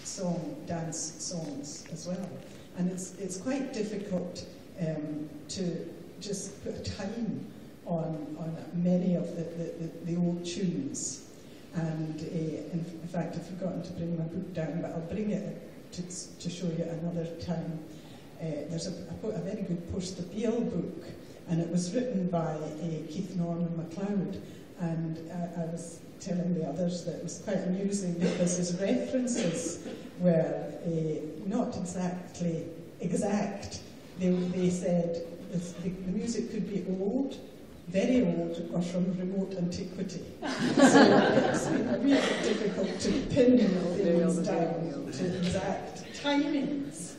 dance songs as well. And it's quite difficult to just put a time on many of the old tunes. And in fact, I've forgotten to bring my book down, but I'll bring it to show you another time. There's a very good Post the Beal book, and it was written by Keith Norman MacLeod. And I was telling the others that it was quite amusing because his references were not exactly exact. They said the music could be old, very old, or from remote antiquity. So it's been really difficult to pin things down to exact timings.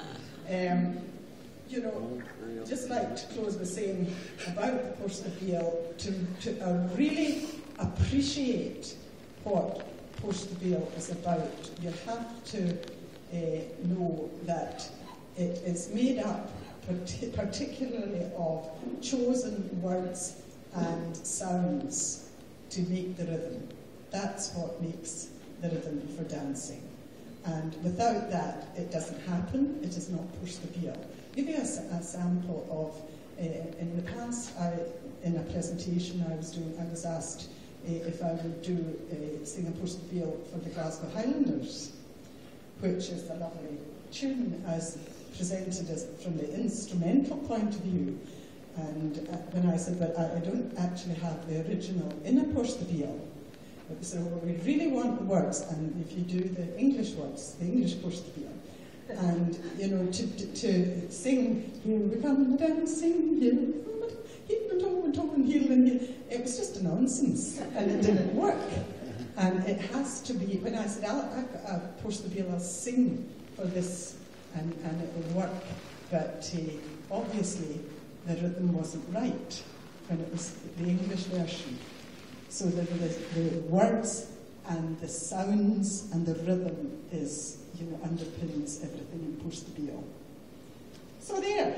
Just like to close by saying about the Post the Beal, to really appreciate what Post the Beal is about, you have to know that it is made up particularly of chosen words and sounds to make the rhythm. That's what makes the rhythm for dancing. And without that, it doesn't happen. It is not Post the Beal. Give you a sample of, in the past, in a presentation I was doing, I was asked if I would sing a Post the Beal for the Glasgow Highlanders, which is a lovely tune as presented as from the instrumental point of view. And when I said, but I don't actually have the original in a Post the Beal, so we really want the words, and if you do the English words, the English Post the Beal, and to sing, here we come dancing, here we come, it was just a nonsense, and it didn't work. And it has to be, when I said, I'll Post the Beal, I'll sing for this, and it will work, but obviously the rhythm wasn't right when it was the English version. So the words and the sounds and the rhythm is, underpins everything in Post the Beal. So there.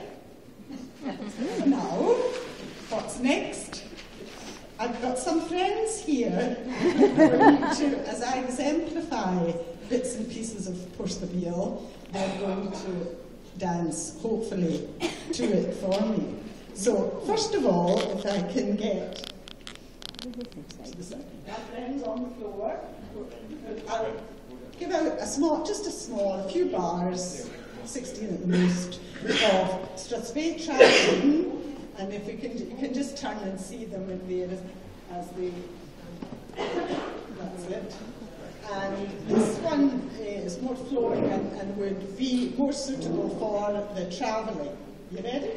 Now, what's next? I've got some friends here who are going to, as I exemplify bits and pieces of Post the Beal, they're going to dance, hopefully, to it for me. So, first of all, if I can get our friends on the floor, I'll give out a few bars, 16 at the most, of Strathspey Travelling, and if you can just turn and see them in there as they, that's it. And this one is more flowing and would be more suitable for the travelling. You ready?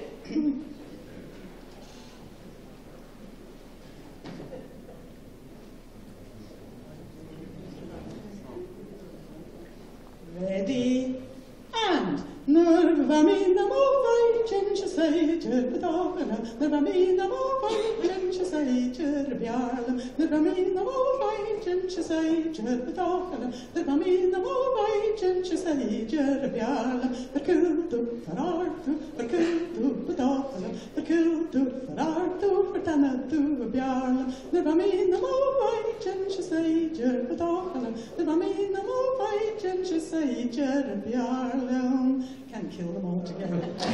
Ready, and Nervamina movai, Jencha say, Jerbadana, Nervamina movai, Jencha say, Jerbialam, Nervamina movai, Jencha say, Jerbadana, Nervamina movai, Jencha say, Jerbialam, Perkudu, Farartu, Perkudu, Badana, Perkudu, Farartu, Pertana, Bialam, Nervamina movai, Jencha say, Jerbadana, Nervamina movai, Jencha say, Jerbialam. Can't kill them all together. If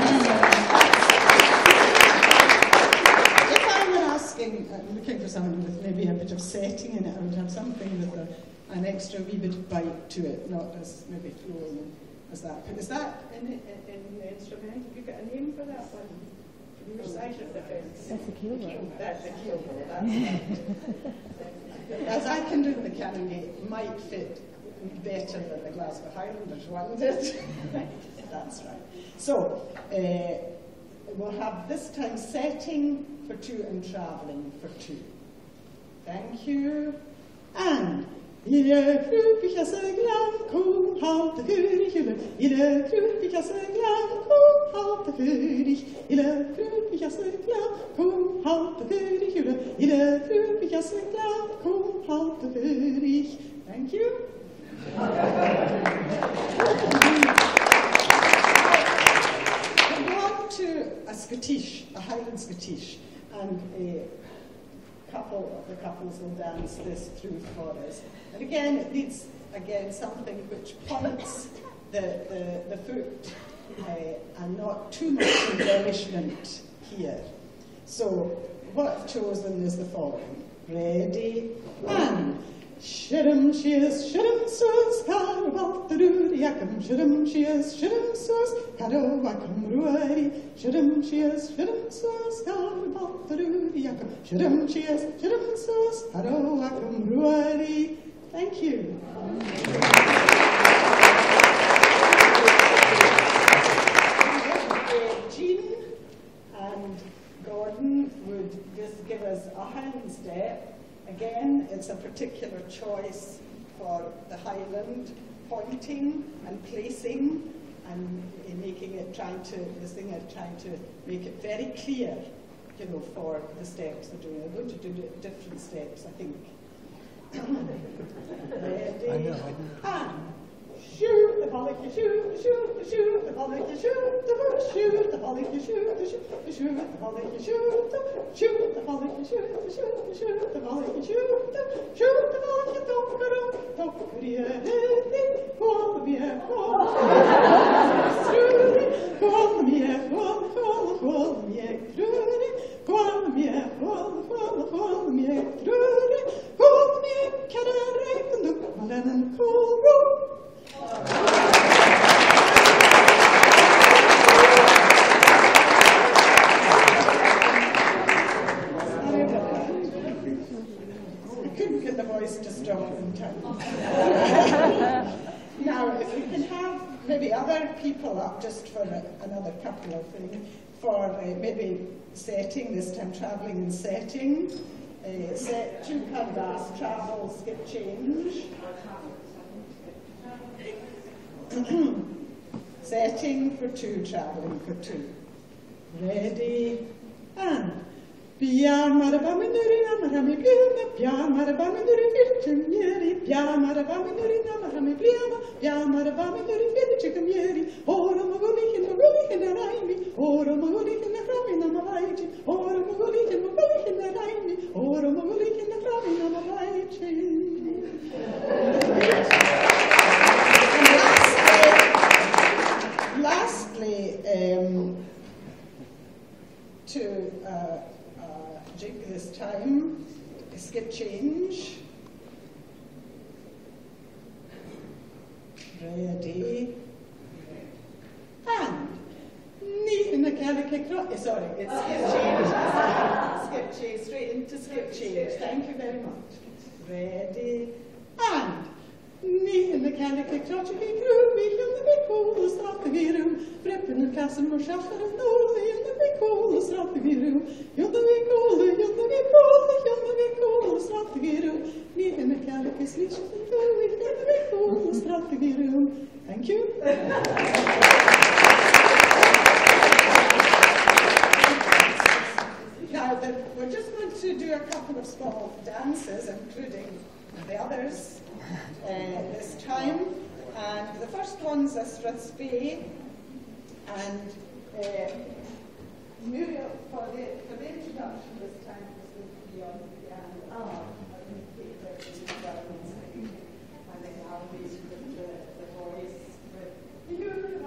I were asking, looking for something with maybe a bit of setting in it, I would have something with an extra wee bit of bite to it, not as maybe flowing as that. Is that in the instrument? Have you got a name for that one? Your side of the fence. That's a keelbow. That's a keelbow, that's right. As I can do the canongate, might fit better than the Glasgow Highlanders one did. That's right. So, we'll have this time setting for 2 and travelling for 2. Thank you. And Ile krupika seglan ko halta kurig Ile krupika seglan ko halta kurig Ile krupika seglan ko halta kurig Ile krupika seglan ko halta kurig. Thank you. We're going to a Scottish, a Highland Scottish, and a couple of the couples will dance this through for us. And again, it needs again, something which points the foot and not too much embellishment here. So what I've chosen is the following. Ready, and shidum cheers, shidum sus, carabal the rudiacum, shidum cheers, shidum sus, carawacum ruari, shidum cheers, shidum sus, carabal the rudiacum, shidum cheers, shidum sus, carawacum ruari. Thank you. Jean and Gordon would just give us a hand step. Again, it's a particular choice for the Highland, pointing and placing and making it, the singer trying to make it very clear, you know, for the steps they're doing. They're going to do different steps, I think. Ready? And shoot the bollock, you shoot the bollock, you shoot the bollock, you shoot the bollock, you shoot the bollock, you shoot the bollock, you shoot the bollock, you don't Now, if we can have maybe other people up just for another couple of things, for maybe setting, this time travelling and setting, set 2 canvas, travel, skip change. Setting for 2, travelling for 2. Ready, and Piamarabamiduri namarami pliama, Piamarabamiduri virtumieri, Piamarabamiduri namarami pliama, Piamarabamiduri virtumieri, Ora maguli in the willy in the raimi, Ora maguli in the rami namaraiti, Ora maguli in the willy in the raimi, Ora maguli in the rami namaraiti. Lastly, to jig this time, skip change. Ready. And knee in the calico. Sorry, it's skip change. Skip change, straight into skip change. Thank you very much. Ready. And knee in the calico. Groovy in the big hole, stop the virum. Preppen and castle or shaffer and nolly in the big hole, stop the virum. You're the big hole, you're the big hole, you're the big hole, stop the virum. Knee in the calico, sleep and groovy in the big hole, stop the virum. Thank you. Now, we're just going to do a couple of small dances, including the others this time. And the first one's a strathspey, and Muriel, for the introduction this time, is going to be on the piano. And then I'll be with the voice with you.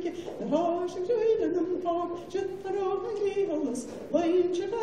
the horse of Julian and Port, just for all my levelness, wine should